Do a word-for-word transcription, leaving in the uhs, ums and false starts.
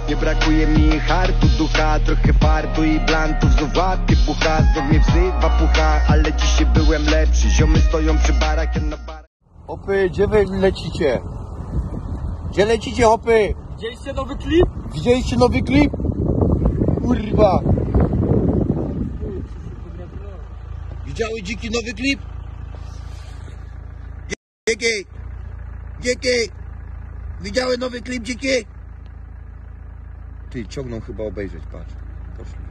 Nie brakuje mi hartu, ducha, trochę fartu i blantów. Znów łapię pucha, znów mnie wzywa pucha. Ale dzisiaj byłem lepszy, ziomy stoją przy barach, ja na barach. Hopy, gdzie wy lecicie? Gdzie lecicie, hopy? Widzieliście nowy klip? Widzieliście nowy klip? Kurwa! Widziały dziki nowy klip? Dziki! Dziki! Widziały nowy klip, dziki? Ty, ciągną chyba obejrzeć, patrz. Poszli.